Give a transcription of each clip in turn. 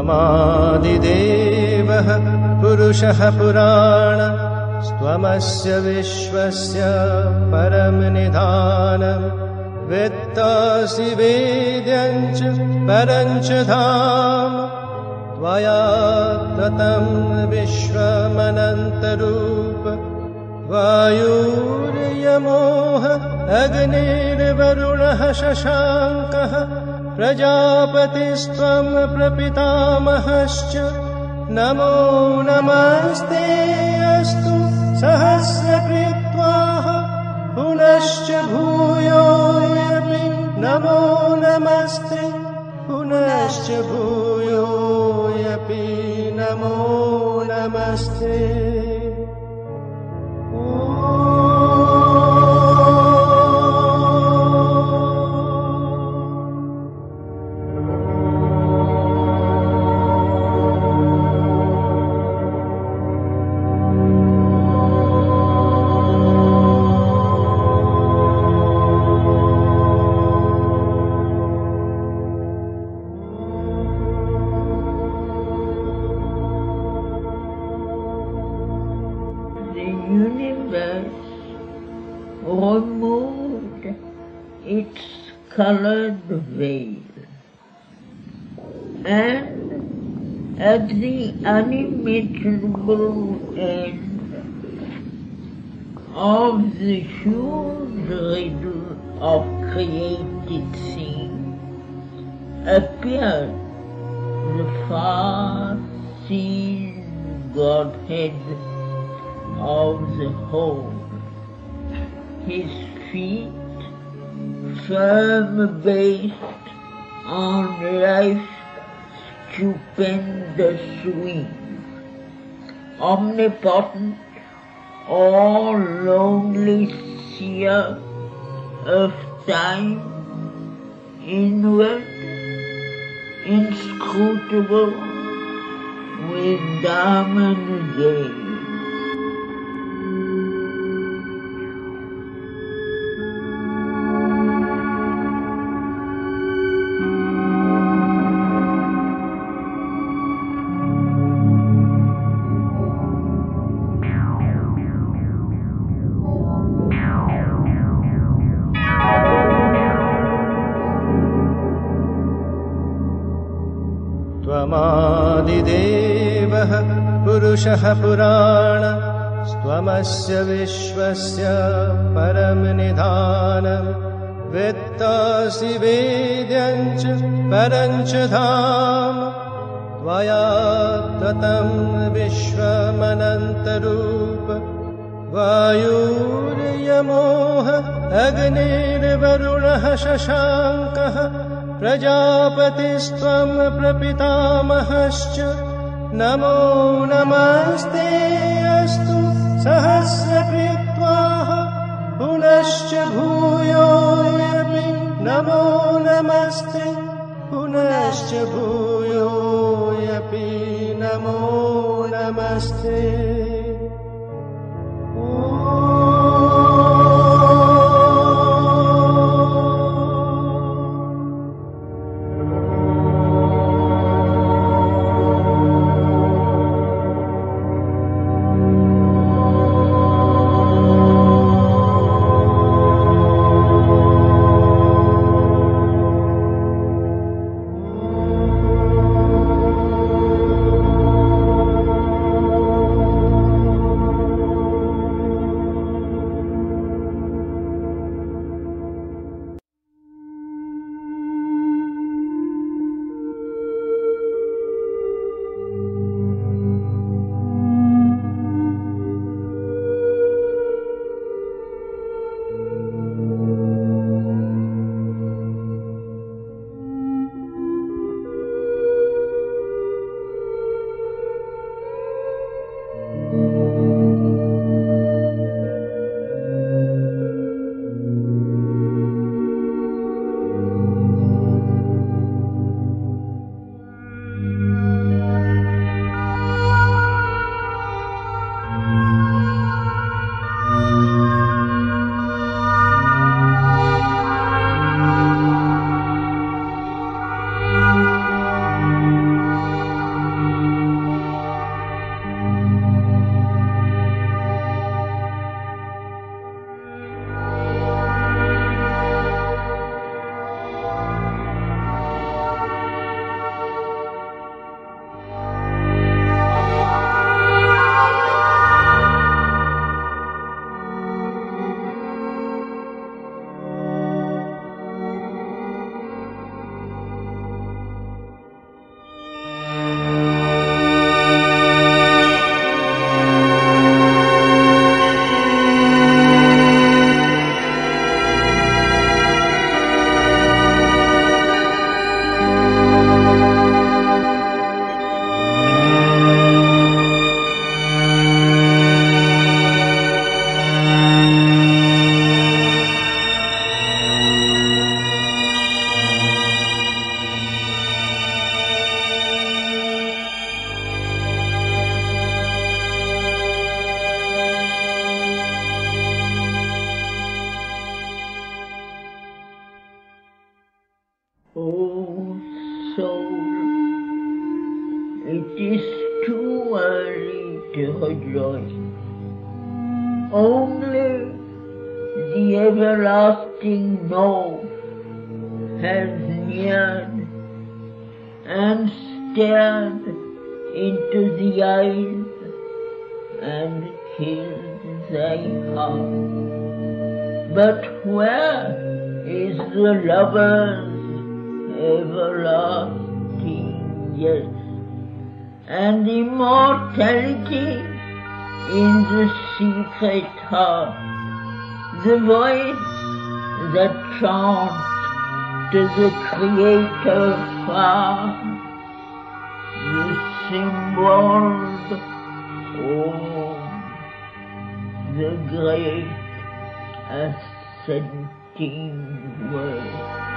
त्वमादिदेवः पुरुषः पुराण त्वमस्य विश्वस्य परं निधानम् वेत्तासि वेद्यं च परं च धाम त्वया ततं विश्वमनन्तरूप वायुर्यमोः अग्निर्वरुणः शशाङ्कः प्रजापतिस्त्वं प्रपितामहश्च नमो नमस्ते अस्तु सहस्रकृत्वाः पुनश्च भूयोऽपि नमो नमस्ते पुनश्च भूयोऽपि नमो नमस्ते। Removed its colored veil, and at the unimaginable end of the huge riddle of created things appeared the far-seen Godhead of the whole. His feet, firm based on life's stupendous wing, omnipotent, all-lonely seer of time, inward, inscrutable, with diamond gaze. त्वमादिदेवः पुरुषः पुराण त्वमस्य विश्वस्य परं निधानम् वेत्तासि वेद्यं च परं च धाम त्वया ततं विश्वमनन्तरूप वायुर्यमोः अग्निर्वरुणः शशाङ्कः प्रजापतिस्त्वं प्रपितामहश्च नमो नमस्ते अस्तु सहस्रकृत्वाः पुनश्च भूयोऽपि नमो नमस्ते पुनश्च भूयोऽपि नमो नमस्ते। Oh soul, it is too early to rejoice. Only the everlasting No has neared and stared into the eyes and killed thy heart. But where is the lover's everlasting yes, and immortality in the secret heart, the voice that chants to the Creator far, the symboled Om, the great ascending word.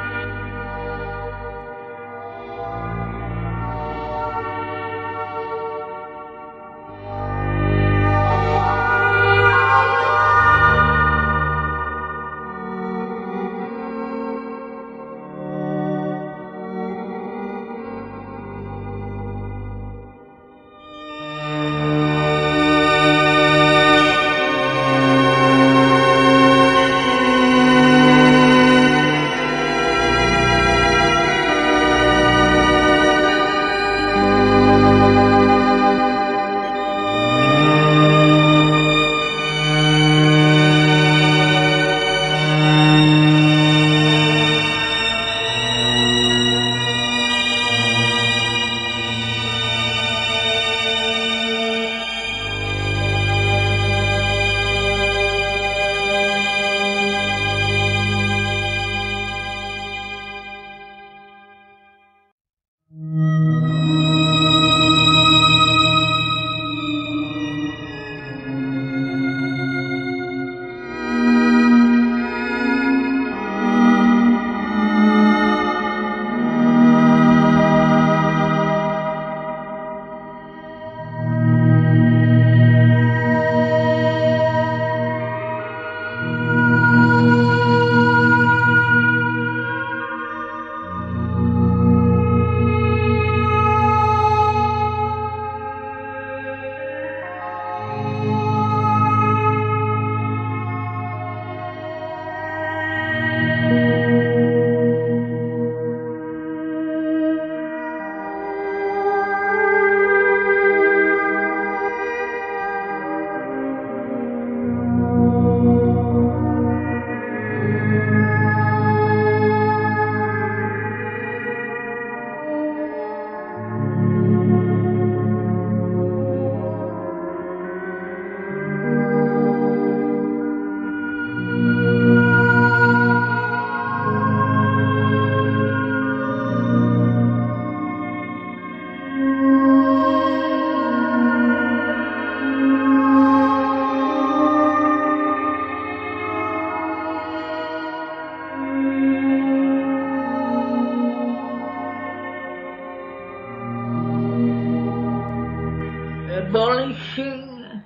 Abolishing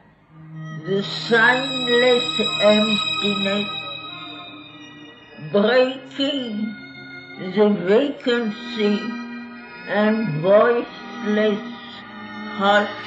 the signless emptiness, breaking the vacancy and voiceless hush,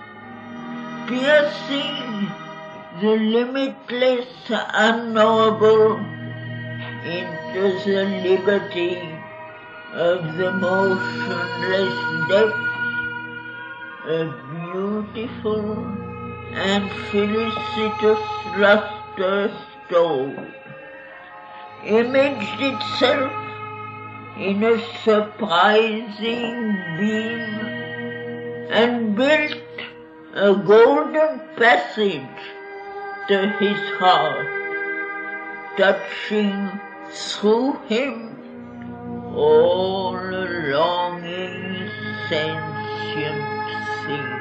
piercing the limitless unknowable into the liberty of the motionless depths, a beautiful and felicitous luster stole imaged itself in a surprising beam and built a golden passage to his heart, touching through him all a longing sentient thing.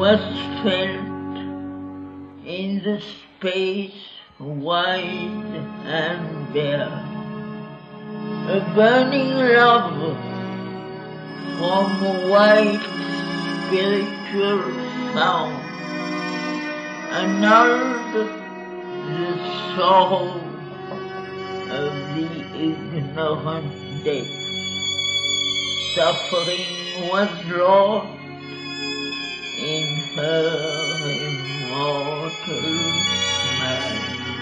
was felt in the space wide and bare, a burning love from white spiritual sound, annulled the sorrow of the ignorant dead. Suffering was lost in her immortal smile.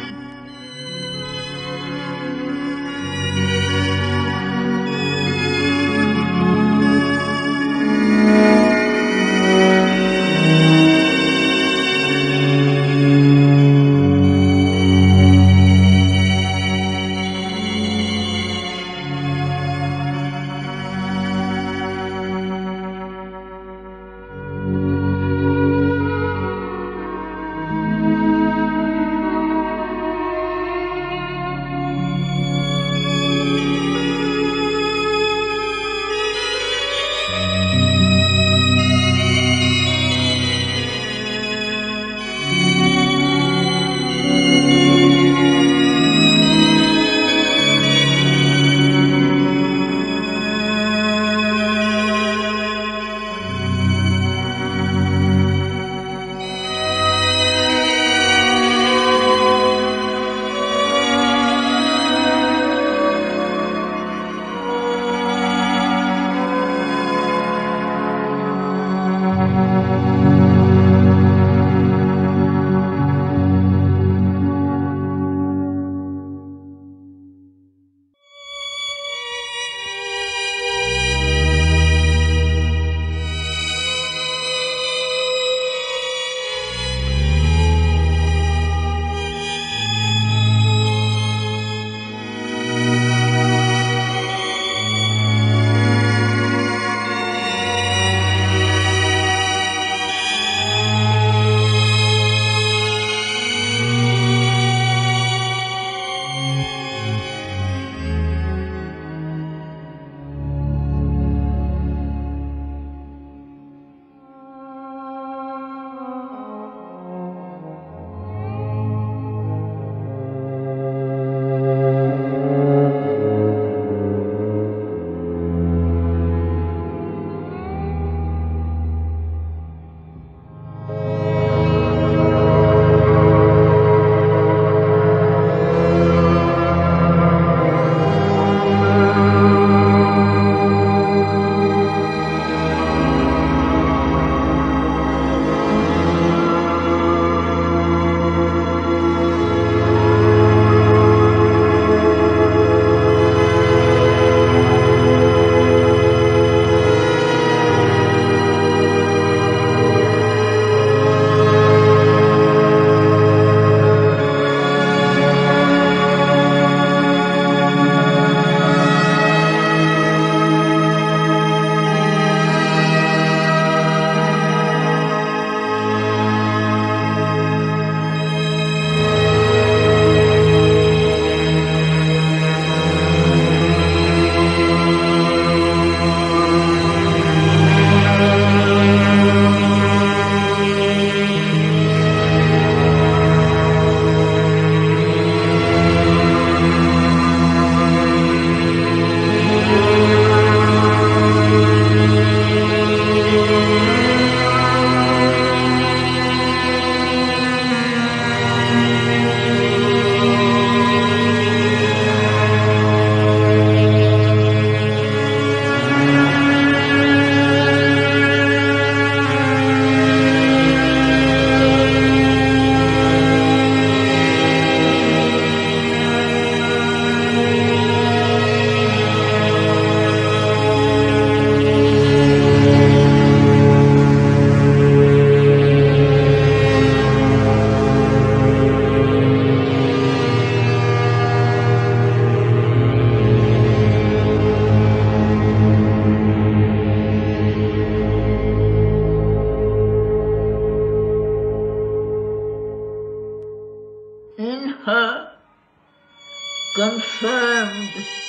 confirmed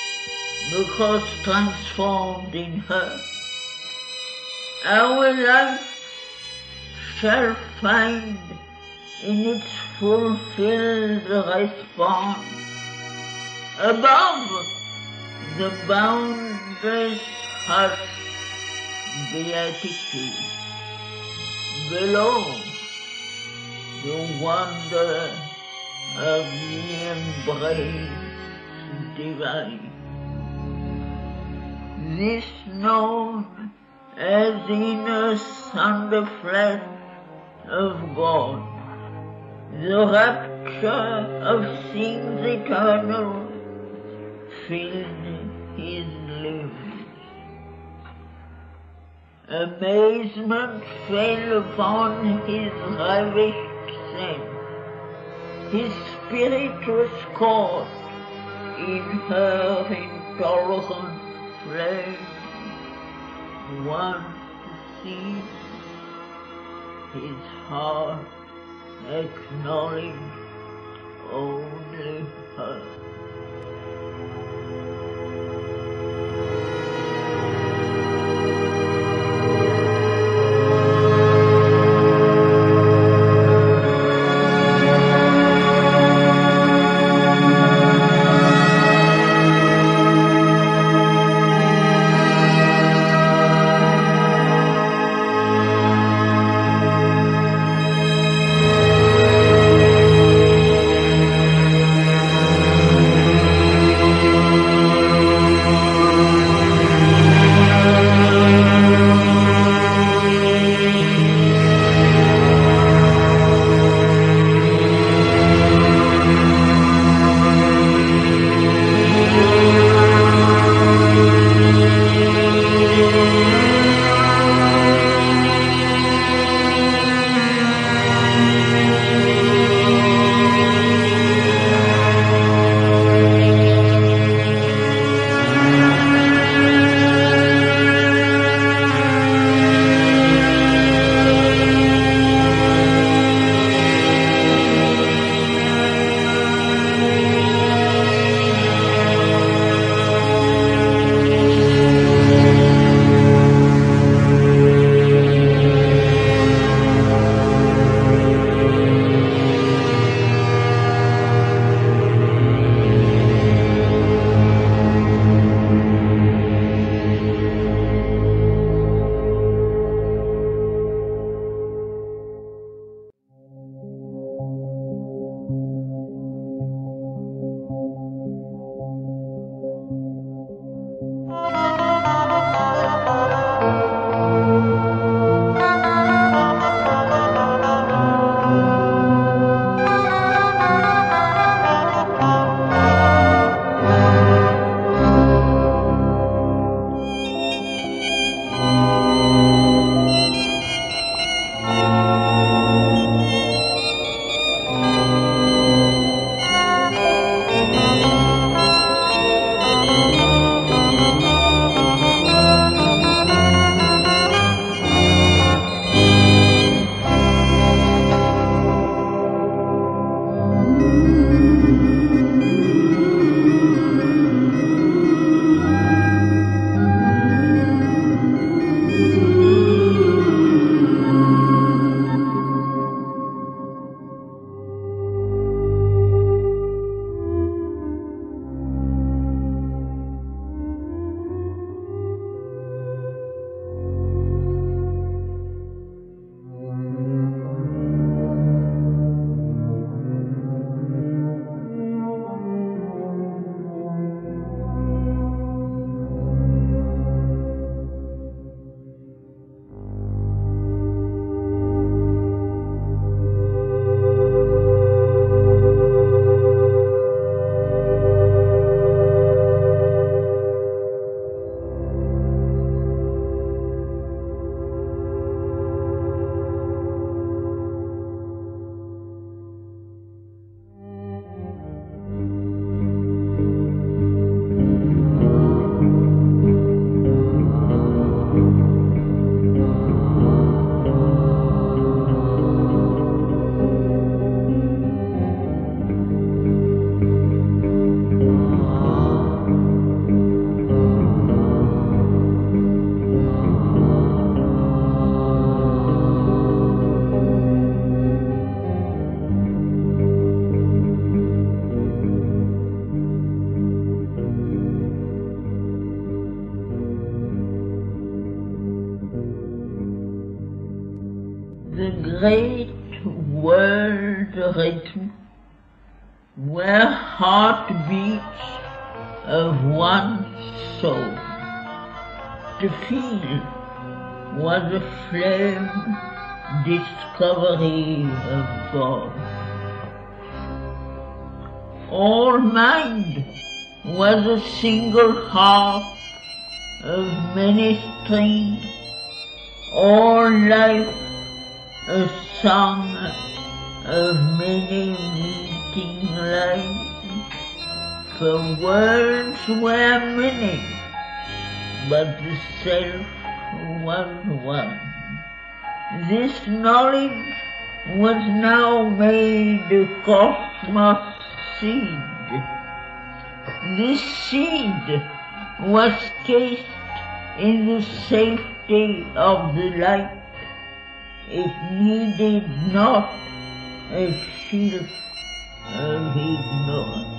because transformed in her. Our life shall find in its fulfilled response above the boundless hush beatitude, below the wonder of the embrace divine. This known as inner sunderflesh of God, the rapture of things eternal filled his limbs. Amazement fell upon his ravished sense. His spirit was caught in her intolerant flame. Once seen, his heart acknowledged only her. great world rhythm where heartbeats of one soul. To feel was a flame discovery of God. All mind was a single heart of many strings, all life a song of many meeting lines. For words were many, but the self was one. This knowledge was now made a cosmos seed. This seed was cased in the safety of the light. It needed not a shield of ignorance.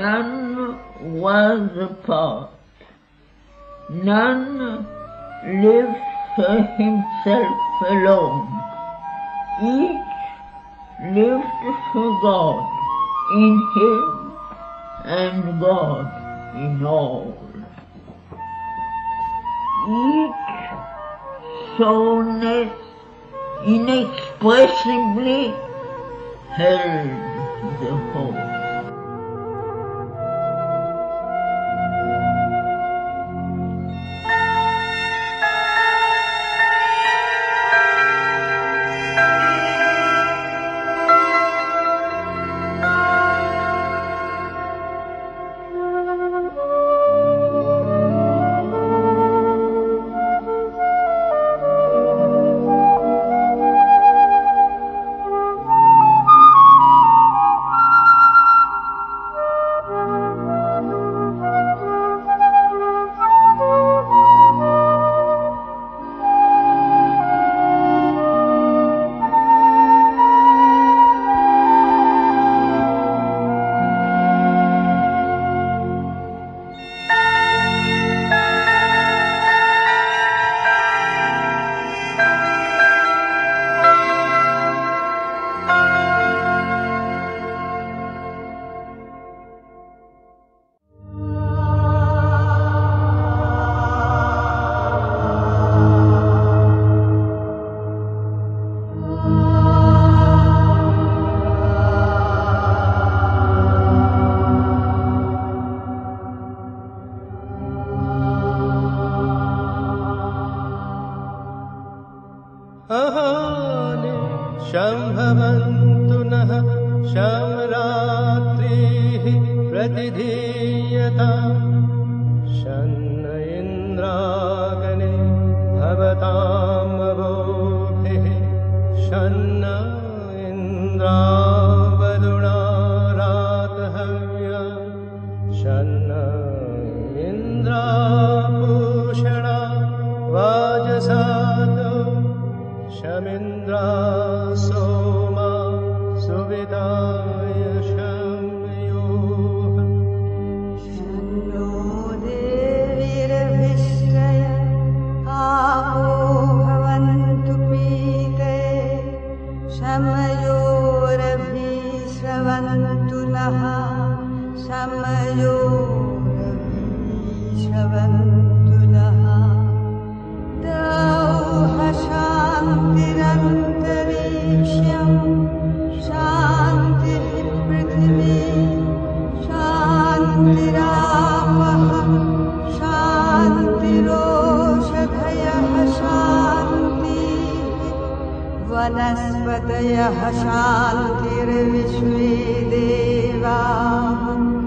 none was apart. None lived for himself alone. Each lived for God in him and God in all. Each soulness inexpressibly held the whole. अहानि शम्भवन्तु नः शमरात्रिः प्रतिधीयता शन्न इन्द्रागणे भवतामवोभिः शन्न इन्द्रावरुणा रातहव्या शन्न इन्द्रापूषणा वाजसातो शमिन्द्रा सोमा सुविताय शम्योः शन्नो देवीर्भिश्रय आपो भवन्तु पीते शमयोरभिश्रवन्तु नः शमयोरभिश्रवन्तु नः दौः शान्तिरन्तरिक्षं शान्तिः पृथिवी शान्तिरापः शान्तिरोषधयः शान्तिः वनस्पतयः शान्तिर्विश्वे देवाः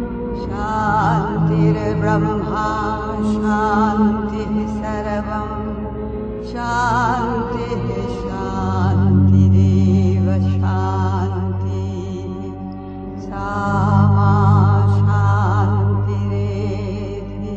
शान्तिर्ब्रह्मा शान्तिः सर्वम् शान्तिः शान्तिरेव शान्तिः सा मा शान्तिरेधि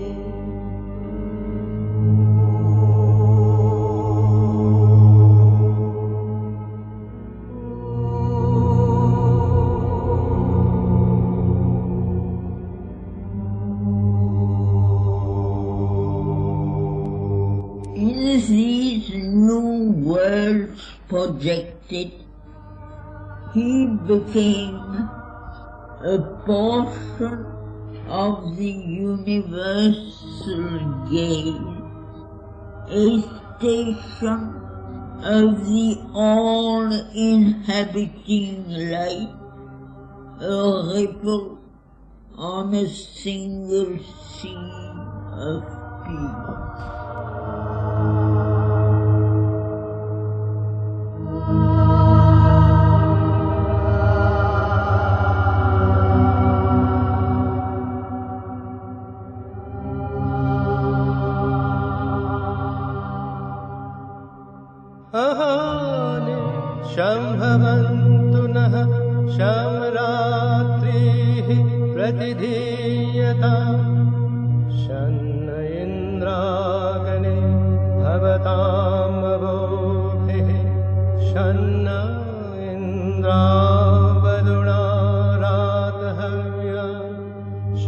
In these new worlds projected, he became a portion of the universal gaze, a station of the all-inhabiting light, a ripple on a single sea of peace. अहानि शम्भवन्तु नः शमरात्रिः प्रतिधीयता शन्न इन्द्रागणे भवतामवोभिः शन्न इन्द्रावरुणा रातहव्या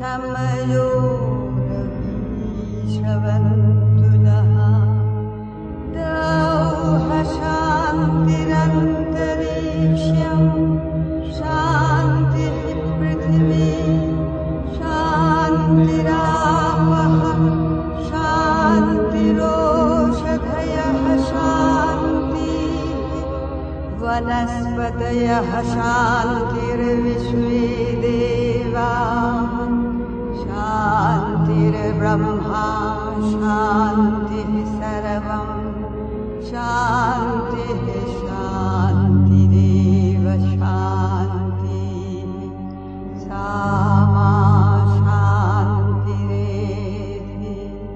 समयोरवीशवन्तु नः शान्तिरन्तरिक्षं शान्तिः पृथिवी शान्तिरापः शान्तिरोषधयः शान्तिः वनस्पतयः शान्तिर्विश्वे देवाः शान्तिर्ब्रह्मा शान्तिः सर्वं शान्तिः शान्तिरेव शान्तिः सा मा शान्तिरेधि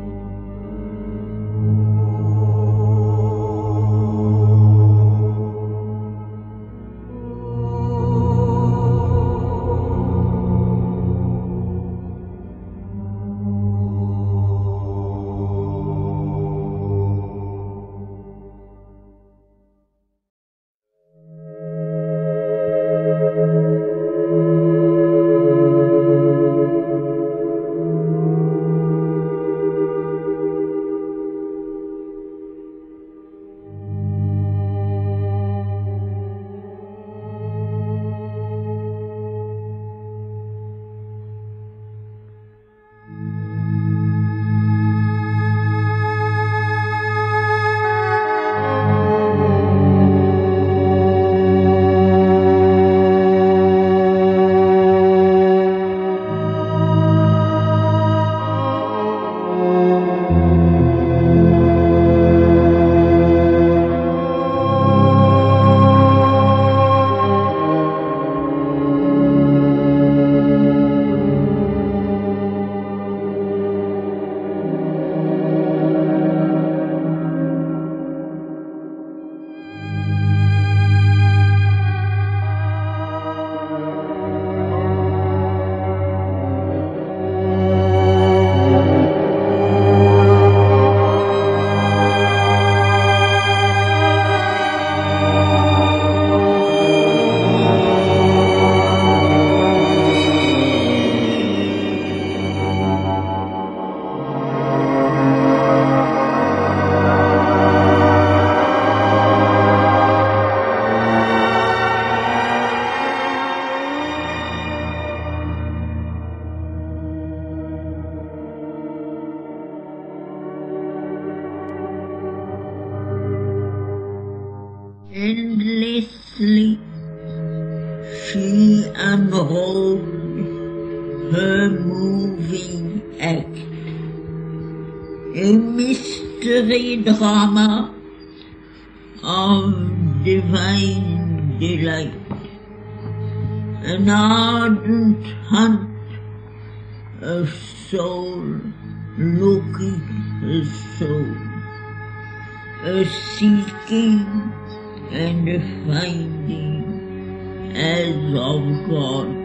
Endlessly she unfolds her moving act, a mystery drama of divine delight, an ardent hunt, a soul looking a soul, a seeking and a finding as of gods.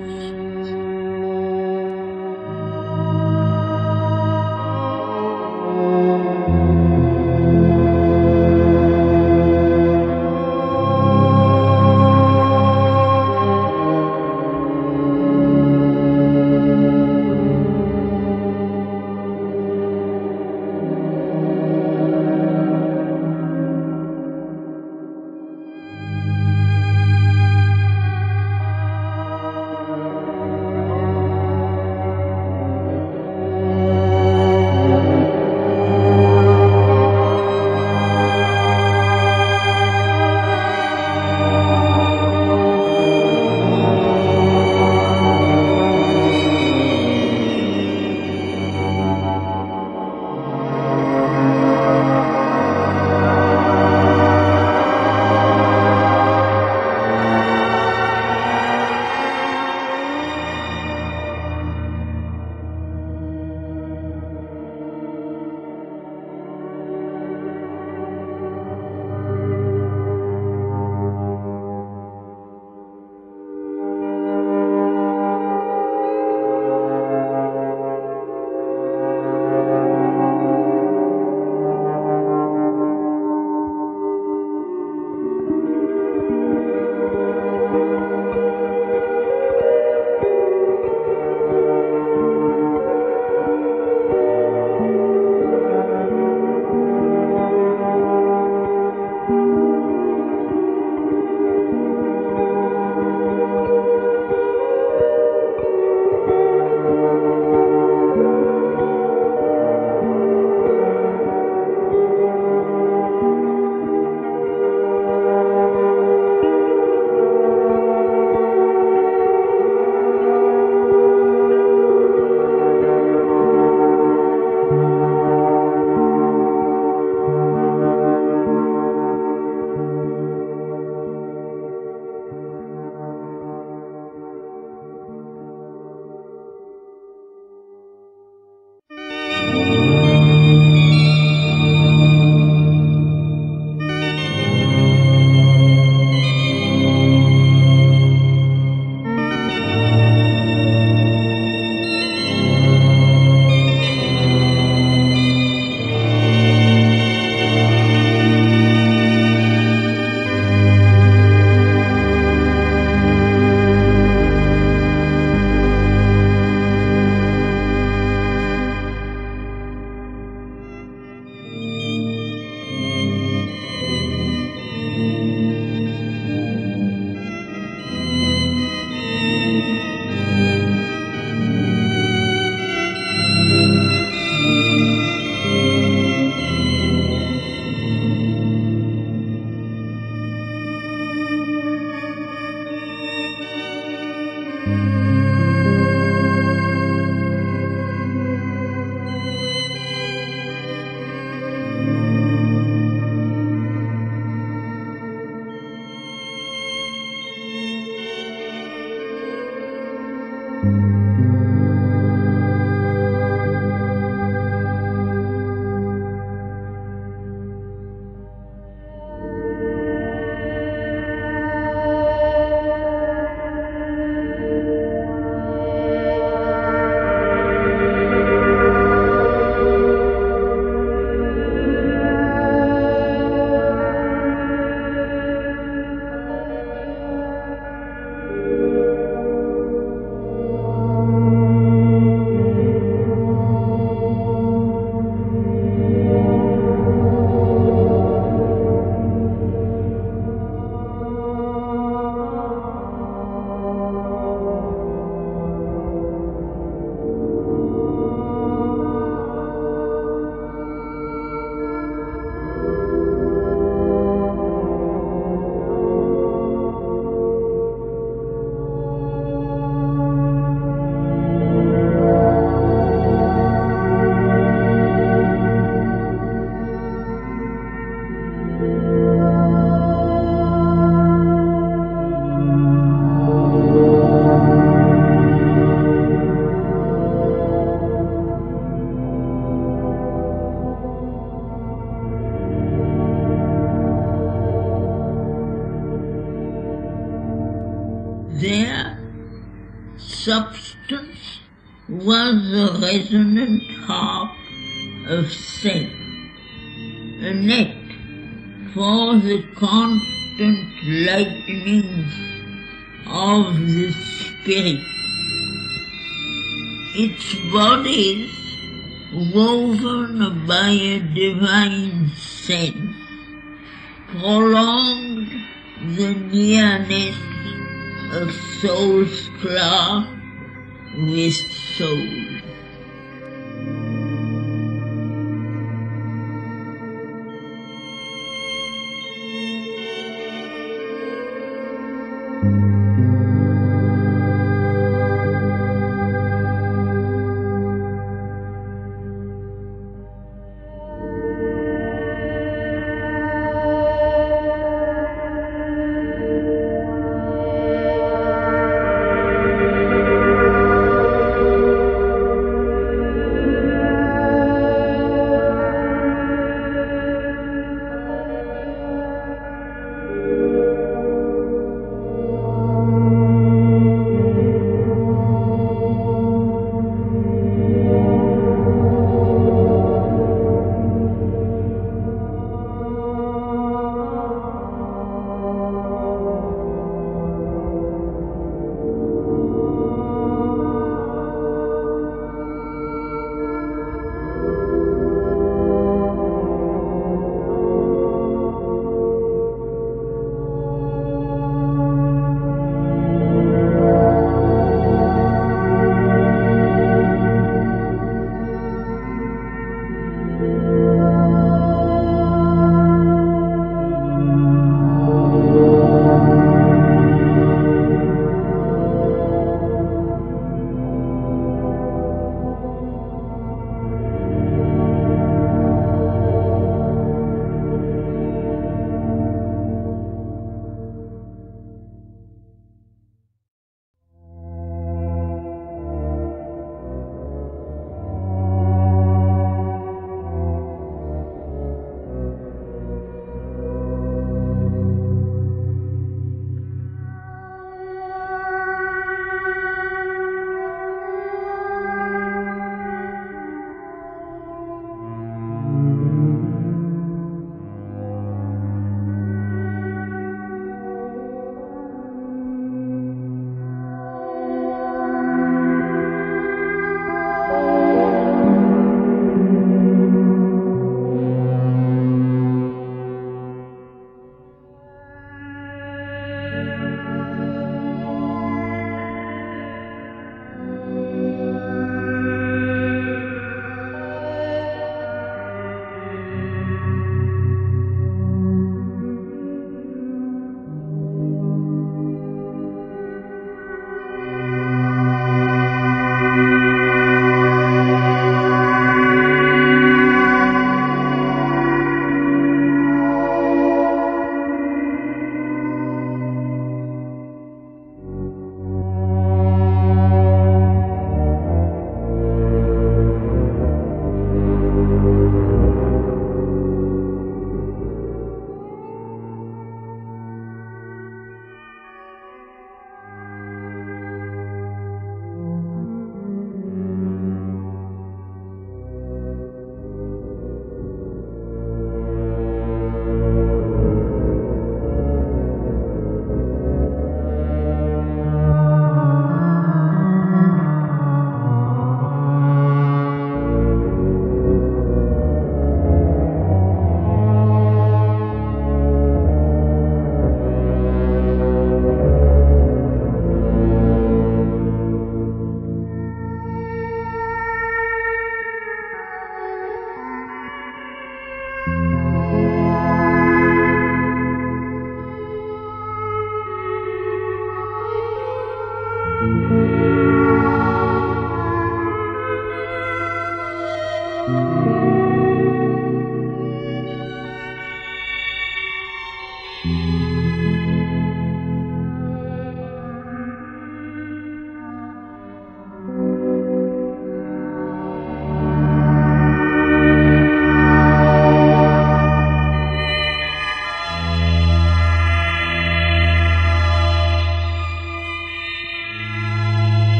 was the resonant harp of sense, a net for the constant lightnings of the spirit. Its bodies woven by a divine sense prolonged the nearness of soul's class with soul.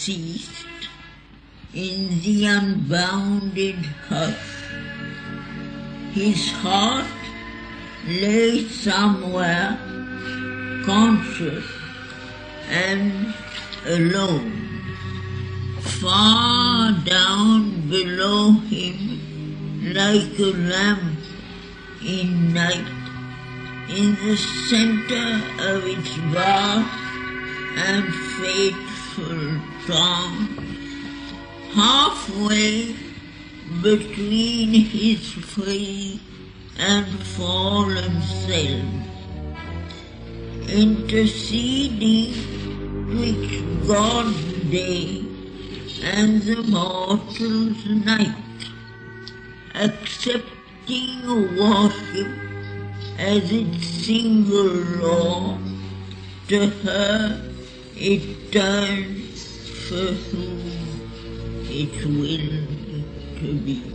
ceased in the unbounded hush. His heart lay somewhere conscious and alone. Far down below him, like a lamp in night, in the center of its vast and fateful throng, halfway between his free and fallen self, interceding twixt God's day and the mortal's night, accepting worship as its single law. To her it turns for whom it will to be.